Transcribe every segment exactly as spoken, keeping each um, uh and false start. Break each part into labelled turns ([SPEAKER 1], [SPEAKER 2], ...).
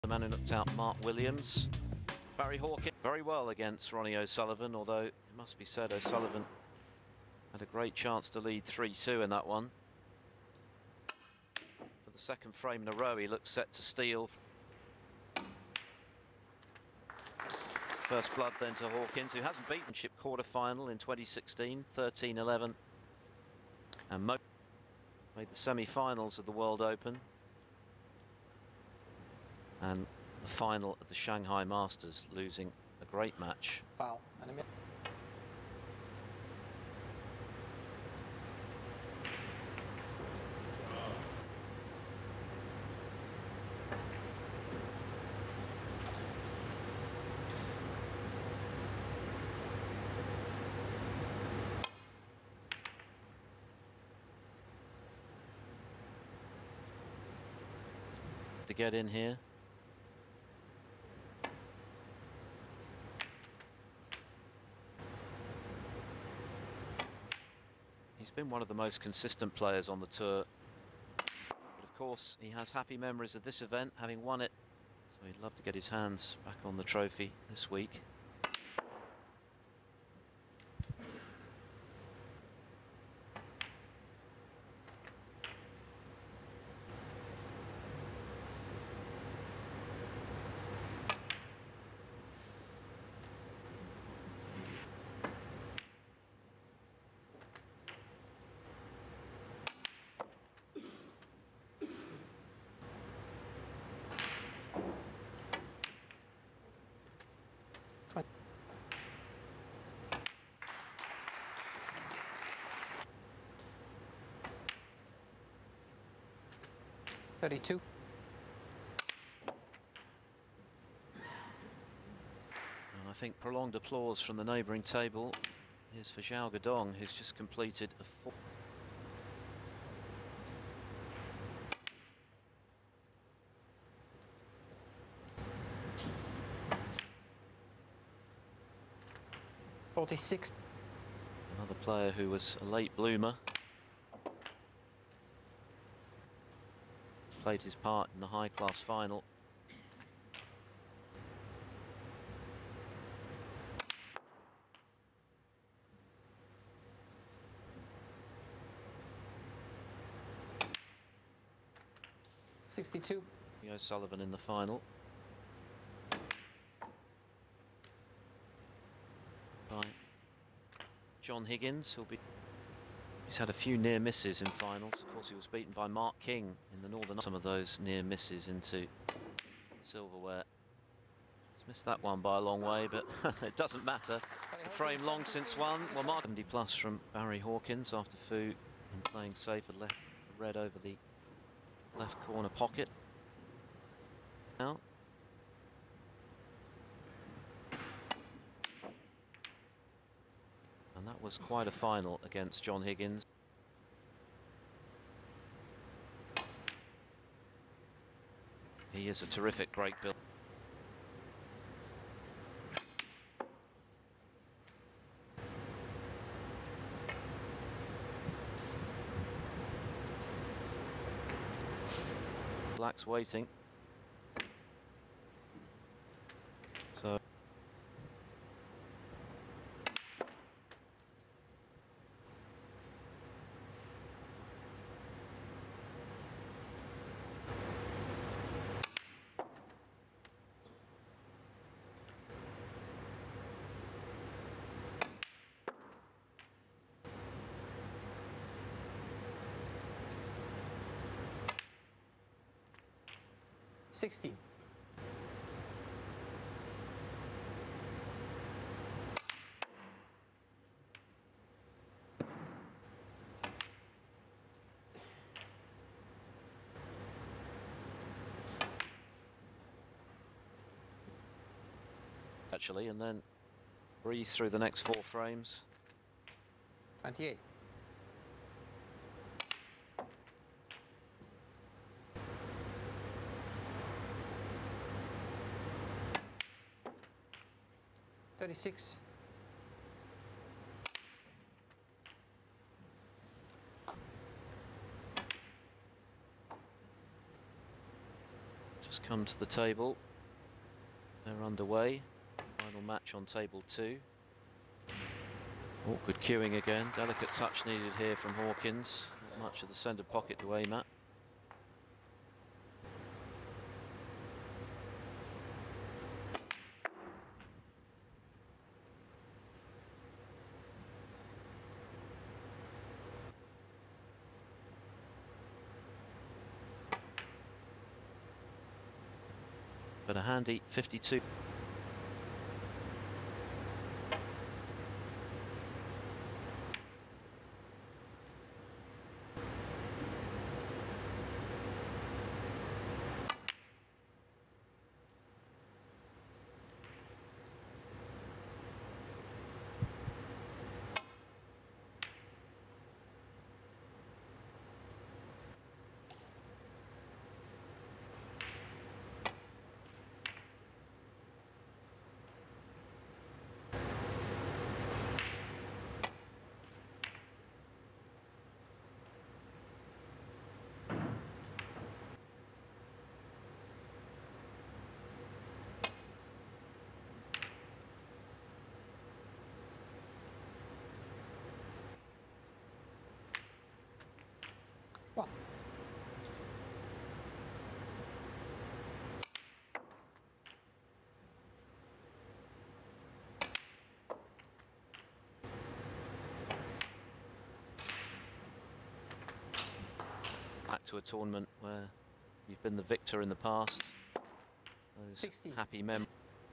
[SPEAKER 1] The man who knocked out Mark Williams. Barry Hawkins very well against Ronnie O'Sullivan, although it must be said O'Sullivan had a great chance to lead three two in that one. For the second frame in a row, he looks set to steal. First blood then to Hawkins, who hasn't beaten Chip quarter-final in twenty sixteen, thirteen eleven, and made the semi-finals of the World Open and the final of the Shanghai Masters, losing a great match.
[SPEAKER 2] Foul. And a minute.
[SPEAKER 1] To get in here. He's been one of the most consistent players on the tour, but of course he has happy memories of this event, having won it, so he'd love to get his hands back on the trophy this week.
[SPEAKER 2] thirty-two.
[SPEAKER 1] And I think prolonged applause from the neighbouring table is for Zhao Guodong, who's just completed a four.
[SPEAKER 2] forty-six.
[SPEAKER 1] Another player who was a late bloomer. Played his part in the high-class final.
[SPEAKER 2] sixty-two.
[SPEAKER 1] O'Sullivan in the final. By John Higgins, who'll be. He's had a few near misses in finals. Of course, he was beaten by Mark King in the Northern. Some of those near misses into silverware. He's missed that one by a long way, but it doesn't matter. The frame long since won. Well, Mark seventy plus from Barry Hawkins after Fu and playing safe had left the red over the left corner pocket. Now. And that was quite a final against John Higgins. He is a terrific break build. Black's waiting. So.
[SPEAKER 2] sixteen.
[SPEAKER 1] Actually, and then breathe through the next four frames.
[SPEAKER 2] twenty-eight. thirty-six.
[SPEAKER 1] Just come to the table. They're underway. Final match on table two. Awkward queuing again. Delicate touch needed here from Hawkins. Not much of the centre pocket to aim at. But a handy fifty-two.
[SPEAKER 2] One.
[SPEAKER 1] Back to a tournament where you've been the victor in the past. Those
[SPEAKER 2] sixty.
[SPEAKER 1] happy memories.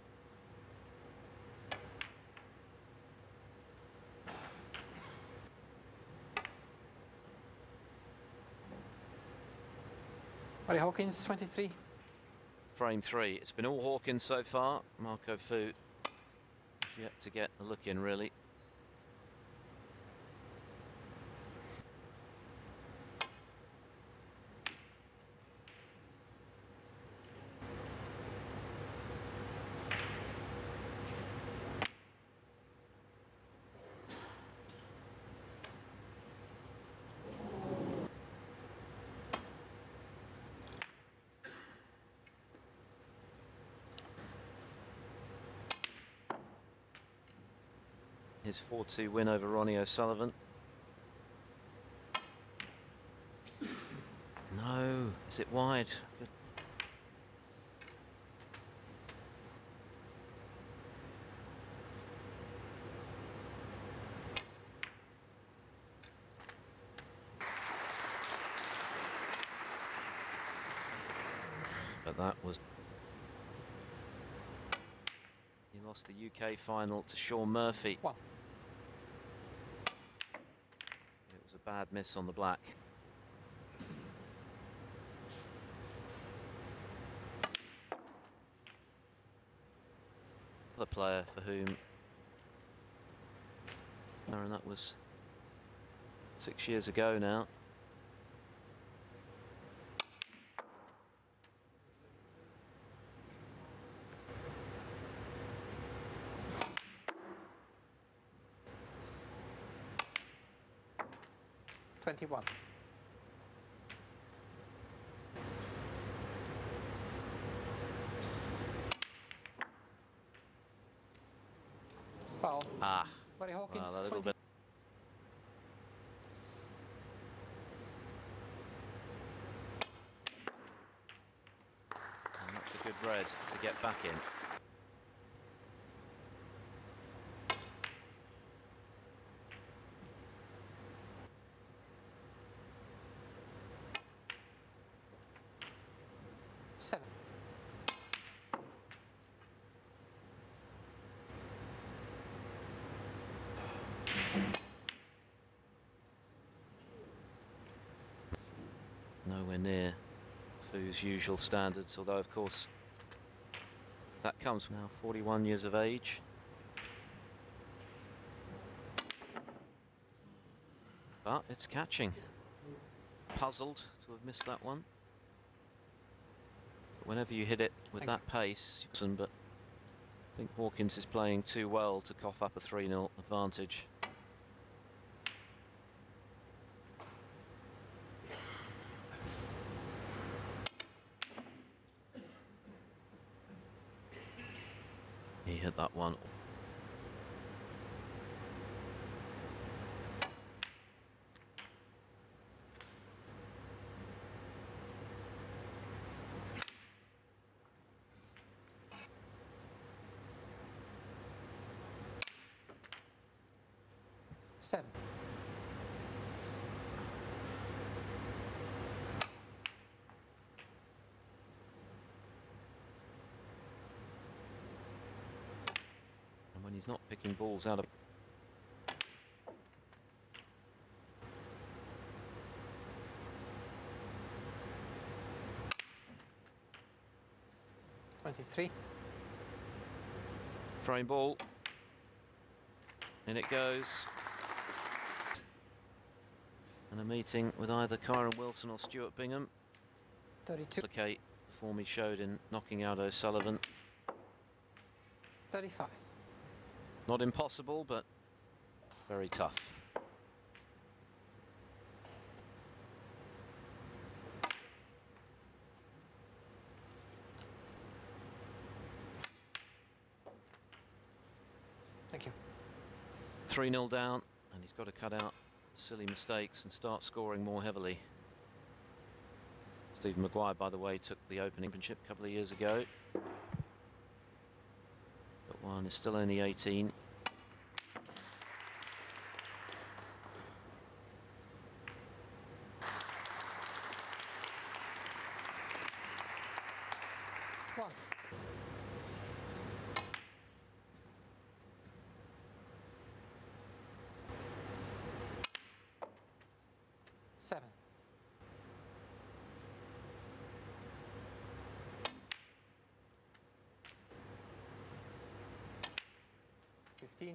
[SPEAKER 2] Buddy Hawkins, twenty-three.
[SPEAKER 1] Frame three. It's been all Hawkins so far. Marco Fu has yet to get a look in, really. His four two win over Ronnie O'Sullivan. No, is it wide? Good. But that was... He lost the U K final to Shaun Murphy.
[SPEAKER 2] One.
[SPEAKER 1] It was a bad miss on the black. The player for whom, and that was six years ago now.
[SPEAKER 2] twenty-one. Foul.
[SPEAKER 1] Ah,
[SPEAKER 2] Buddy Hawkins,
[SPEAKER 1] well, a little
[SPEAKER 2] twenty.
[SPEAKER 1] bit. And that's a good red to get back in.
[SPEAKER 2] Seven.
[SPEAKER 1] Nowhere near Fu's usual standards, although of course that comes from now forty-one years of age. But it's catching. Puzzled to have missed that one. But whenever you hit it with
[SPEAKER 2] Thank
[SPEAKER 1] that pace, but I think Hawkins is playing too well to cough up a three nil advantage. He hit that one.
[SPEAKER 2] Seven.
[SPEAKER 1] And when he's not picking balls out of...
[SPEAKER 2] Twenty-three.
[SPEAKER 1] Frame ball. In it goes. And a meeting with either Kyron Wilson or Stuart Bingham.
[SPEAKER 2] Thirty-two.
[SPEAKER 1] Replicate the form he showed in knocking out O'Sullivan.
[SPEAKER 2] Thirty-five.
[SPEAKER 1] Not impossible, but very tough.
[SPEAKER 2] Thank you.
[SPEAKER 1] three nil down, and he's got to cut out silly mistakes and start scoring more heavily. Stephen Maguire, by the way, took the opening championship a couple of years ago. But one is still only eighteen.
[SPEAKER 2] One. Seven. Fifteen.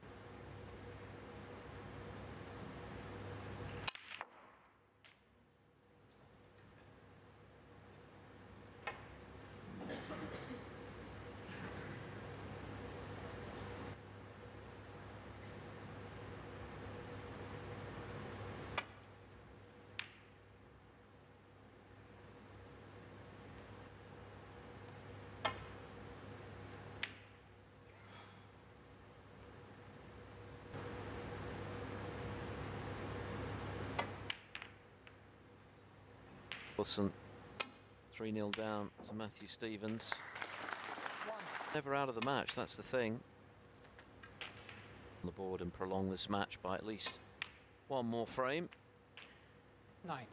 [SPEAKER 1] Wilson, three nil down to Matthew Stevens.
[SPEAKER 2] One.
[SPEAKER 1] Never out of the match, that's the thing. On the board and prolong this match by at least one more frame.
[SPEAKER 2] Nine.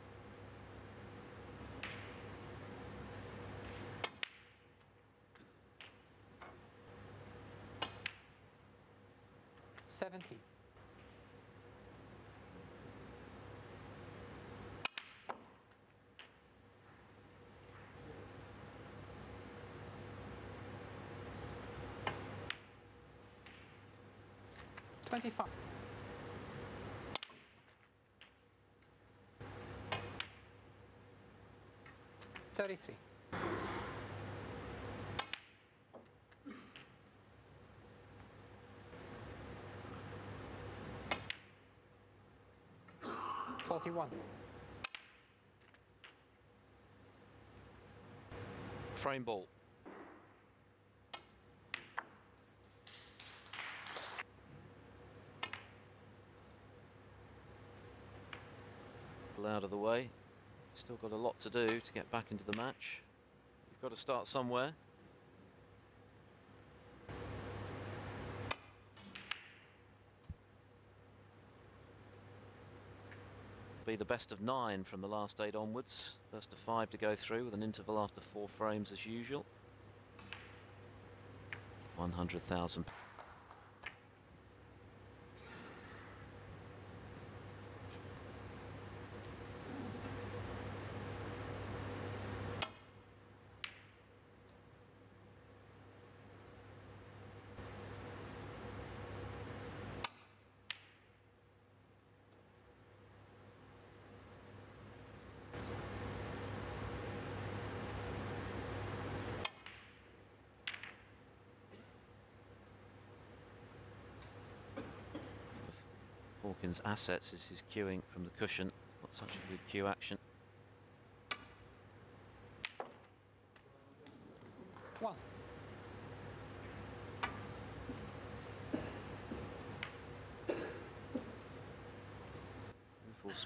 [SPEAKER 2] Seventeen. Twenty-five. Thirty-three. Forty-one.
[SPEAKER 1] Frame ball. Out of the way. Still got a lot to do to get back into the match. You've got to start somewhere. Be the best of nine from the last eight onwards. First of five to go through with an interval after four frames as usual. one hundred thousand. Hawkins' assets is his cueing from the cushion. Not such a good cue action.
[SPEAKER 2] One.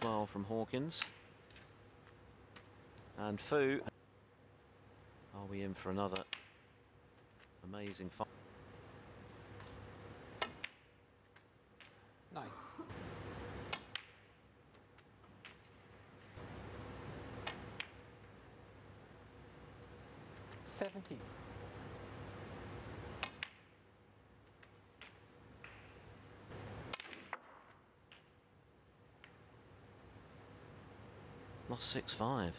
[SPEAKER 1] well from Hawkins. And Fu. Are we in for another amazing fight?
[SPEAKER 2] Nine. Seventeen.
[SPEAKER 1] Lost six five.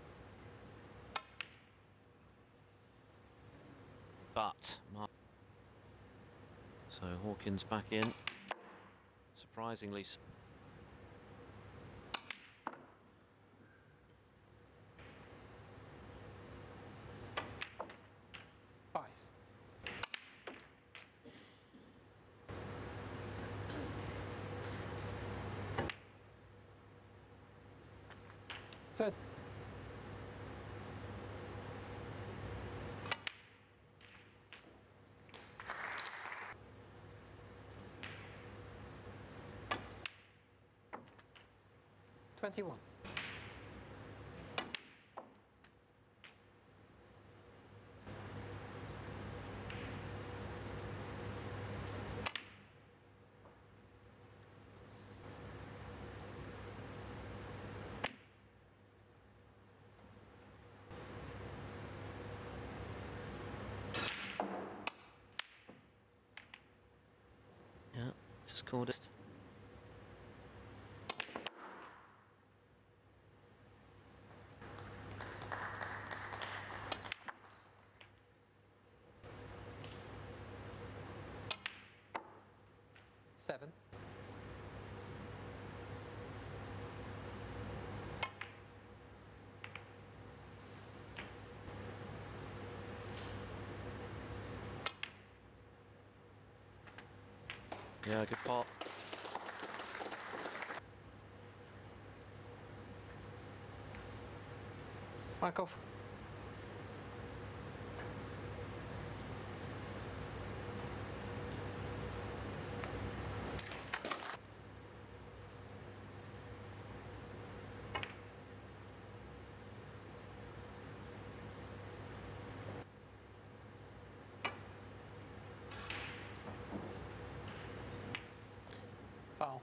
[SPEAKER 1] But Mark. So Hawkins back in. Surprisingly.
[SPEAKER 2] Five. Third. Twenty-one.
[SPEAKER 1] Yeah, just called it.
[SPEAKER 2] Seven.
[SPEAKER 1] Yeah, good pot.
[SPEAKER 2] Mark off. Foul.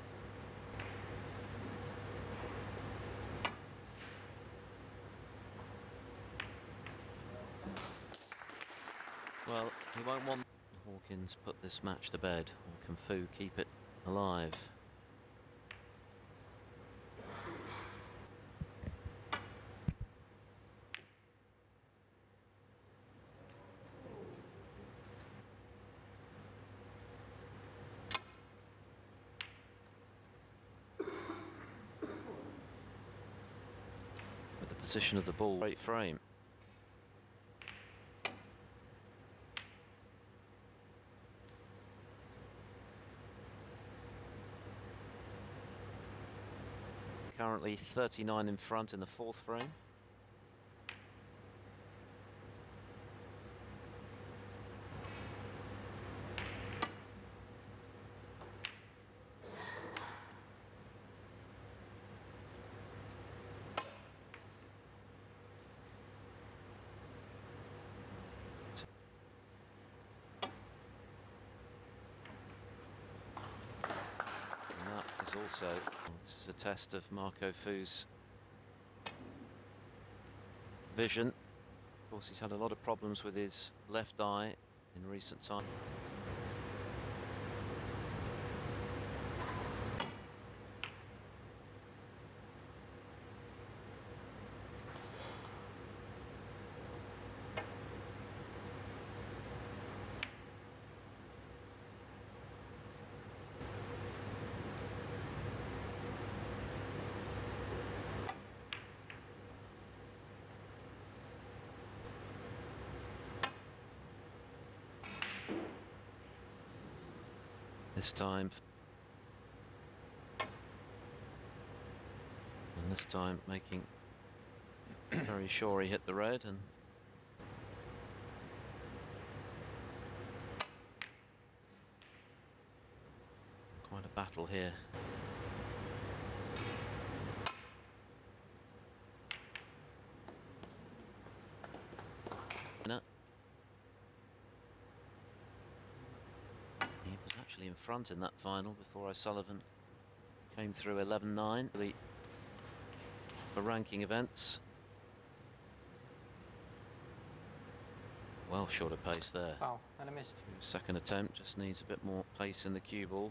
[SPEAKER 1] Well, he won't want Hawkins put this match to bed, or can Fu keep it alive? With the position of the ball, great frame. Currently thirty-nine in front in the fourth frame. And that is also, this is a test of Marco Fu's vision. Of course, he's had a lot of problems with his left eye in recent time. This time, and this time making very sure he hit the red, and quite a battle here. actually in front in that final before O'Sullivan came through eleven nine for ranking events. Well short of pace there.
[SPEAKER 2] Foul. And a miss.
[SPEAKER 1] Second attempt, just needs a bit more pace in the cue ball.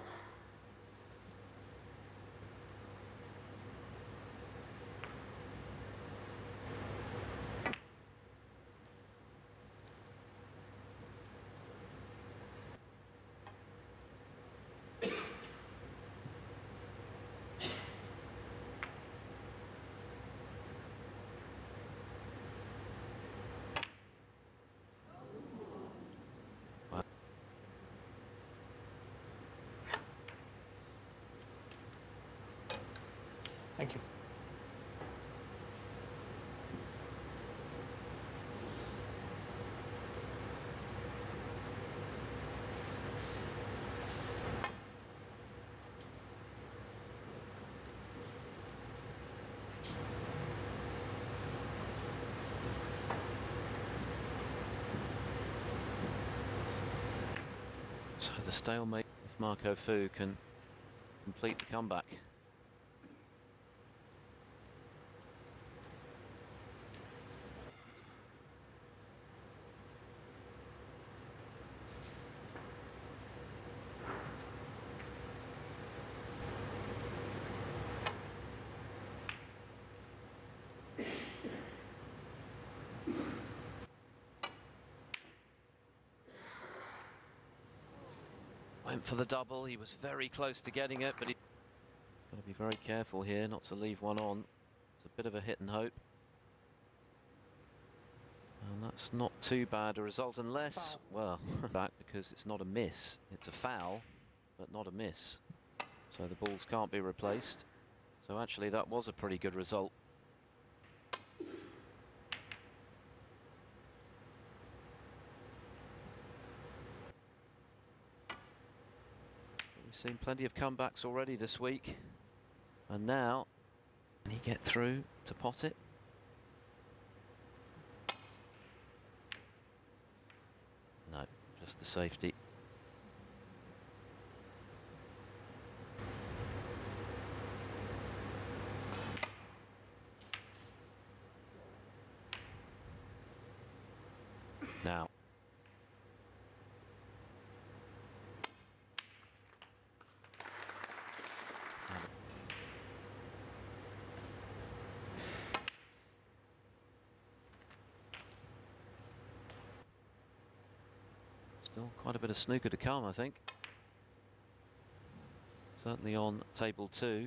[SPEAKER 2] Thank you.
[SPEAKER 1] So the stalemate, if Marco Fu can complete the comeback. Went for the double, he was very close to getting it, but he's got to be very careful here not to leave one on. It's a bit of a hit and hope. And that's not too bad a result, unless,
[SPEAKER 2] Foul.
[SPEAKER 1] well, back because it's not a miss. It's a foul, but not a miss. So the balls can't be replaced. So actually that was a pretty good result. We've seen plenty of comebacks already this week. And now, can he get through to pot it? No, just the safety. Now. Still quite a bit of snooker to come, I think. Certainly on table two.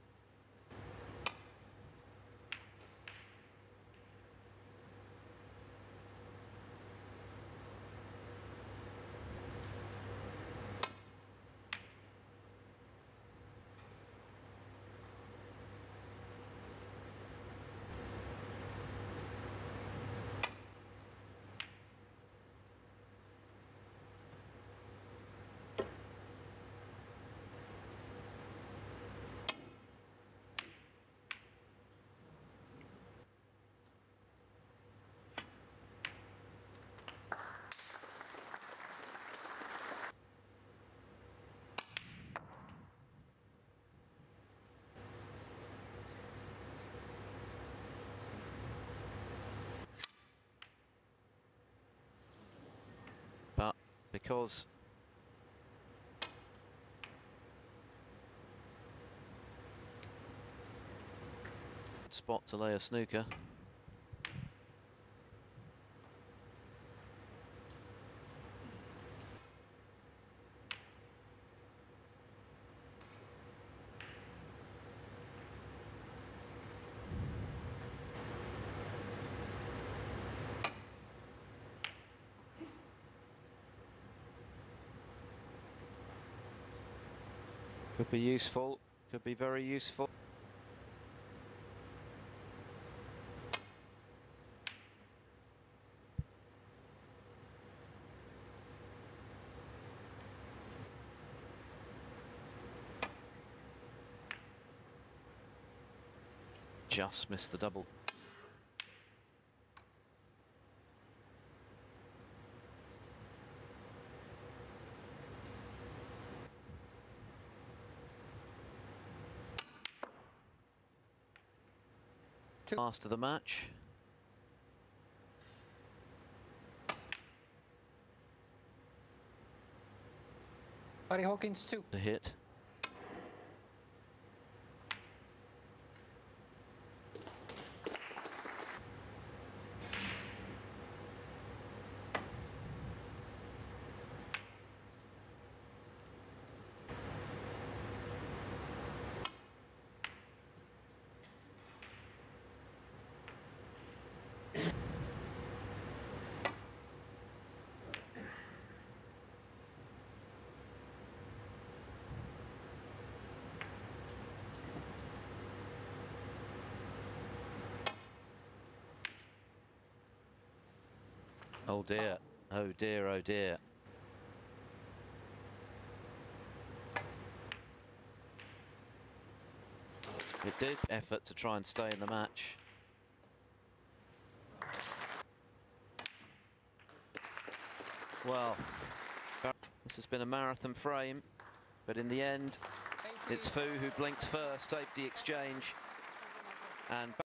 [SPEAKER 1] But because spot to lay a snooker. Could be useful, could be very useful. Just missed the double.
[SPEAKER 2] two.
[SPEAKER 1] Last of the match.
[SPEAKER 2] Barry Hawkins, two.
[SPEAKER 1] The hit. Oh dear, oh dear, oh dear. It did effort to try and stay in the match. Well, this has been a marathon frame, but in the end, it's Fu who blinks first, saved the exchange, and